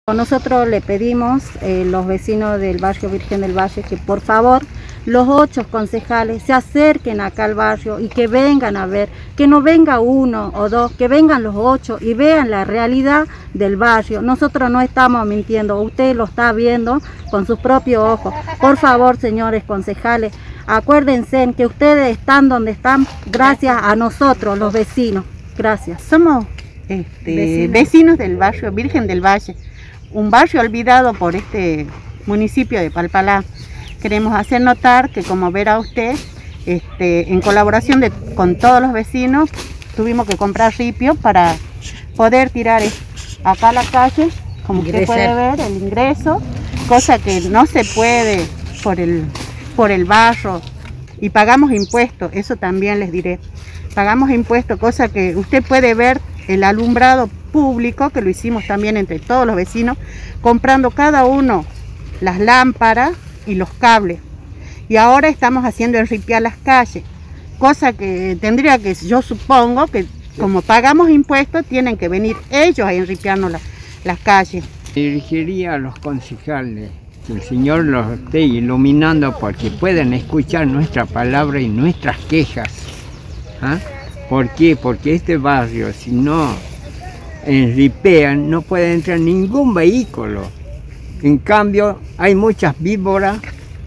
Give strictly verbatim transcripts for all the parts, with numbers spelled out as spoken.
Nosotros le pedimos a eh, los vecinos del barrio Virgen del Valle que por favor los ocho concejales se acerquen acá al barrio y que vengan a ver, que no venga uno o dos, que vengan los ocho y vean la realidad del barrio. Nosotros no estamos mintiendo, usted lo está viendo con sus propios ojos. Por favor, señores concejales, acuérdense que ustedes están donde están gracias a nosotros, los vecinos. Gracias. Somos este, vecinos. vecinos del barrio Virgen del Valle, un barrio olvidado por este municipio de Palpalá. Queremos hacer notar que, como verá usted, este, en colaboración de, con todos los vecinos, tuvimos que comprar ripio para poder tirar acá a la calle, como usted puede ver, el ingreso, cosa que no se puede por el, por el barro, y pagamos impuestos, eso también les diré. Pagamos impuestos, cosa que usted puede ver el alumbrado público, que lo hicimos también entre todos los vecinos, comprando cada uno las lámparas y los cables. Y ahora estamos haciendo enripiar las calles, cosa que tendría que, yo supongo que como pagamos impuestos, tienen que venir ellos a enripiarnos la, las calles. Dirigiría a los concejales que el Señor los esté iluminando porque puedan escuchar nuestra palabra y nuestras quejas. ¿Ah? ¿Por qué? Porque este barrio, si no enripean, no puede entrar ningún vehículo. En cambio, hay muchas víboras,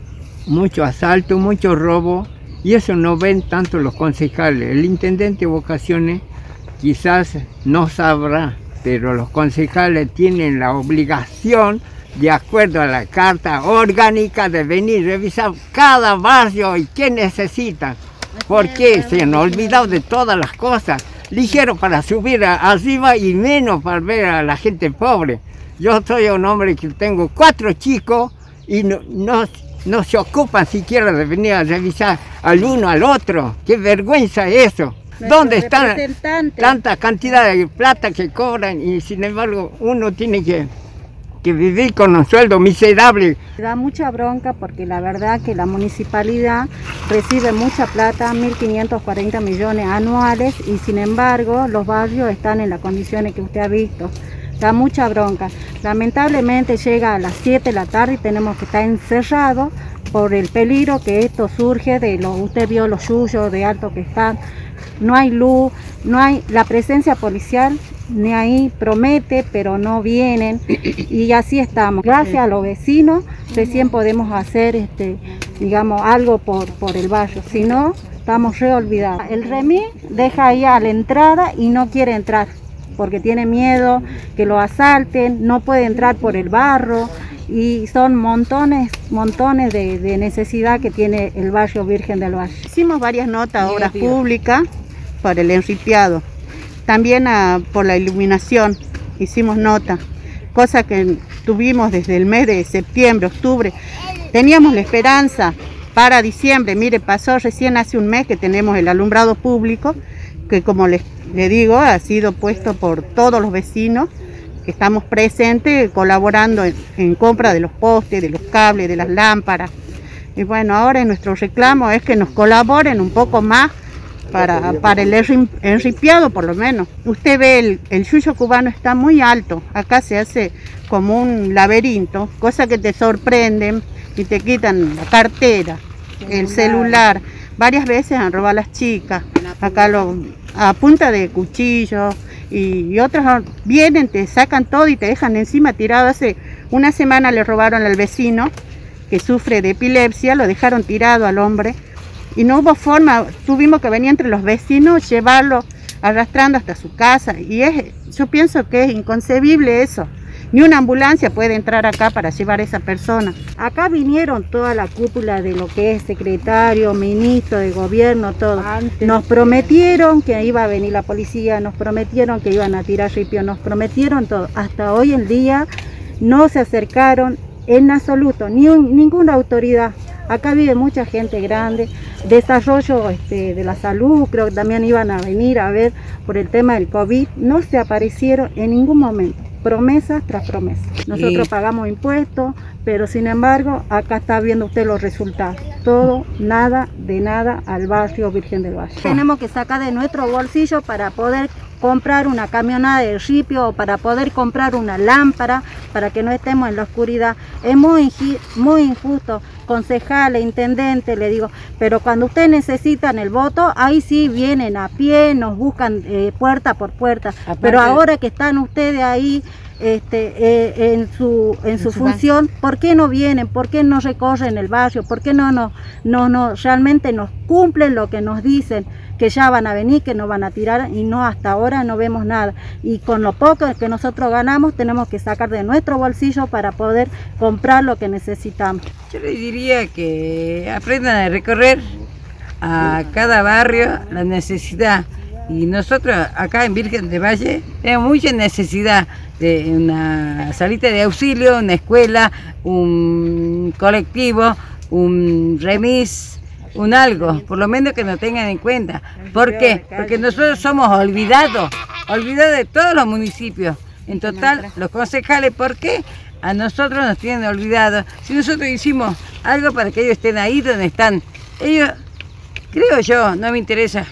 mucho asalto, mucho robo, y eso no ven tanto los concejales. El intendente de Vocaciones quizás no sabrá, pero los concejales tienen la obligación, de acuerdo a la carta orgánica, de venir a revisar cada barrio y qué necesitan. Porque se han olvidado de todas las cosas, ligero para subir a, arriba y menos para ver a la gente pobre. Yo soy un hombre que tengo cuatro chicos y no, no, no se ocupan siquiera de venir a revisar al uno al otro. ¡Qué vergüenza eso! ¿Dónde está tanta cantidad de plata que cobran y sin embargo uno tiene que, que vivir con un sueldo miserable? Da mucha bronca porque la verdad que la municipalidad recibe mucha plata, mil quinientos cuarenta millones anuales, y sin embargo los barrios están en las condiciones que usted ha visto. Da mucha bronca. Lamentablemente llega a las siete de la tarde y tenemos que estar encerrados por el peligro que esto surge de los, usted vio los yuyos de alto que están, no hay luz, no hay la presencia policial, ni ahí promete, pero no vienen, y así estamos. Gracias a los vecinos recién podemos hacer este, digamos, algo por, por el barrio, si no estamos re olvidados. El remis deja ahí a la entrada y no quiere entrar, porque tiene miedo que lo asalten, no puede entrar por el barro, y son montones, montones de, de necesidad que tiene el barrio Virgen del Valle. Hicimos varias notas a obras públicas por el enripiado, también a, por la iluminación hicimos nota, cosa que tuvimos desde el mes de septiembre, octubre. Teníamos la esperanza para diciembre, mire, pasó recién hace un mes que tenemos el alumbrado público, que como les, les digo, ha sido puesto por todos los vecinos, que estamos presentes colaborando en, en compra de los postes, de los cables, de las lámparas. Y bueno, ahora nuestro reclamo es que nos colaboren un poco más para, para el enripiado por lo menos. Usted ve, el, el yuyo cubano está muy alto, acá se hace como un laberinto, cosa que te sorprenden y te quitan la cartera, el celular. Varias veces han robado a las chicas, acá lo, a punta de cuchillos, y, y otras vienen, te sacan todo y te dejan encima tirado. Hace una semana le robaron al vecino que sufre de epilepsia, lo dejaron tirado al hombre y no hubo forma, tuvimos que venir entre los vecinos, llevarlo arrastrando hasta su casa, y es, yo pienso que es inconcebible eso. Ni una ambulancia puede entrar acá para llevar a esa persona. Acá vinieron toda la cúpula de lo que es secretario, ministro de gobierno, todo. Nos prometieron que iba a venir la policía, nos prometieron que iban a tirar ripio, nos prometieron todo. Hasta hoy en día no se acercaron en absoluto, ni un, ninguna autoridad. Acá vive mucha gente grande, desarrollo este, de la salud, creo que también iban a venir a ver por el tema del COVID. No se aparecieron en ningún momento. Promesas tras promesas. Nosotros sí pagamos impuestos, pero sin embargo, acá está viendo usted los resultados. Todo, nada de nada al barrio Virgen del Valle. Tenemos que sacar de nuestro bolsillo para poder comprar una camioneta de ripio o para poder comprar una lámpara para que no estemos en la oscuridad. Es muy, muy injusto, concejales, intendente, le digo, pero cuando ustedes necesitan el voto, ahí sí vienen a pie, nos buscan eh, puerta por puerta. Aparte, pero ahora que están ustedes ahí Este, eh, en su, en su función, ¿por qué no vienen? ¿Por qué no recorren el barrio? ¿Por qué no, no, no, no realmente nos cumplen lo que nos dicen? Que ya van a venir, que nos van a tirar, y no, hasta ahora no vemos nada. Y con lo poco que nosotros ganamos tenemos que sacar de nuestro bolsillo para poder comprar lo que necesitamos. Yo les diría que aprendan a recorrer a cada barrio la necesidad. Y nosotros acá en Virgen del Valle tenemos mucha necesidad de una salita de auxilio, una escuela, un colectivo, un remis, un algo, por lo menos que nos tengan en cuenta. ¿Por qué? Porque nosotros somos olvidados, olvidados de todos los municipios. En total, los concejales, ¿por qué? A nosotros nos tienen olvidados. Si nosotros hicimos algo para que ellos estén ahí donde están, ellos, creo yo, no me interesa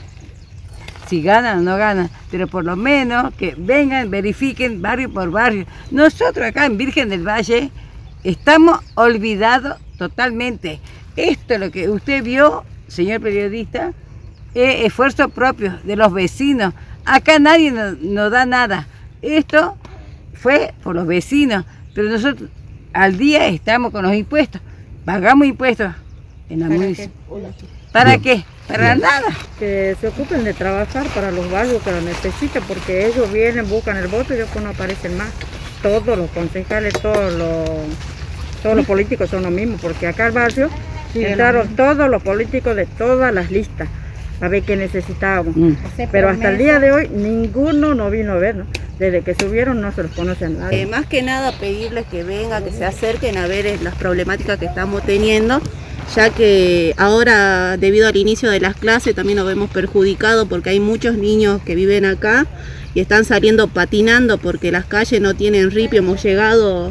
si ganan o no ganan, pero por lo menos que vengan, verifiquen barrio por barrio. Nosotros acá en Virgen del Valle estamos olvidados totalmente. Esto es lo que usted vio, señor periodista, es esfuerzo propio de los vecinos. Acá nadie nos, nos da nada. Esto fue por los vecinos, pero nosotros al día estamos con los impuestos. Pagamos impuestos en la municipalidad. ¿Para Bien. qué? Para Bien. nada. Que se ocupen de trabajar para los barrios que lo necesitan, porque ellos vienen, buscan el voto y después no aparecen más. Todos los concejales, todos los, todos los políticos son los mismos, porque acá al barrio sí, entraron todos los políticos de todas las listas a ver qué necesitábamos. Mm. Pero hasta el día de hoy ninguno nos vino a ver, ¿no? Desde que subieron no se los conoce a nadie. Eh, más que nada pedirles que vengan, que se acerquen a ver las problemáticas que estamos teniendo, ya que ahora debido al inicio de las clases también nos vemos perjudicados porque hay muchos niños que viven acá y están saliendo patinando porque las calles no tienen ripio. Hemos llegado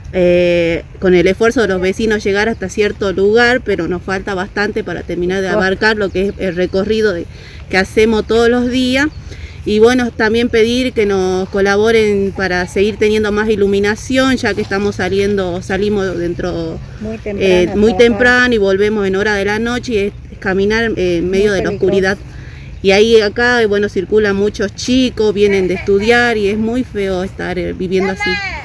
eh, con el esfuerzo de los vecinos llegar hasta cierto lugar, pero nos falta bastante para terminar de abarcar lo que es el recorrido de, que hacemos todos los días. Y bueno, también pedir que nos colaboren para seguir teniendo más iluminación, ya que estamos saliendo, salimos dentro muy temprano, eh, muy temprano y volvemos en hora de la noche, y es caminar eh, en medio de la oscuridad. Y ahí acá, bueno, circulan muchos chicos, vienen de estudiar y es muy feo estar eh, viviendo así.